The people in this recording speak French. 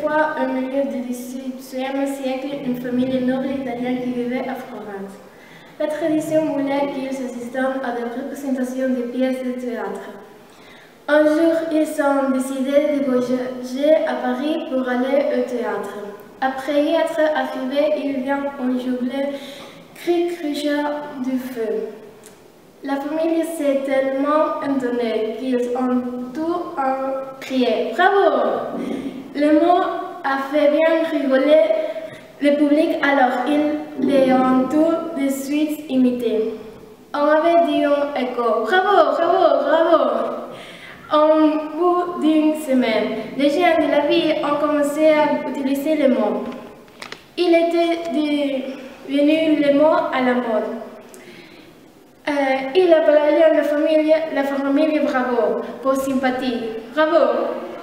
fois, au milieu du XVIIIe siècle, une famille noble italienne qui vivait à Florence. La tradition voulait qu'ils assistent à des représentations de pièces de théâtre. Un jour, ils ont décidé de voyager à Paris pour aller au théâtre. Après y être arrivés, il vient un jubilé cri du feu. La famille s'est tellement étonnée qu'ils ont tout crié « Bravo !» Le mot a fait bien rigoler le public, alors ils les ont tout de suite imités. On avait dit en écho « Bravo, bravo, bravo !» Au bout d'une semaine, les gens de la ville ont commencé à utiliser le mot. Il était devenu le mot à la mode. Il appelait la famille Bravo, pour sympathie. Bravo!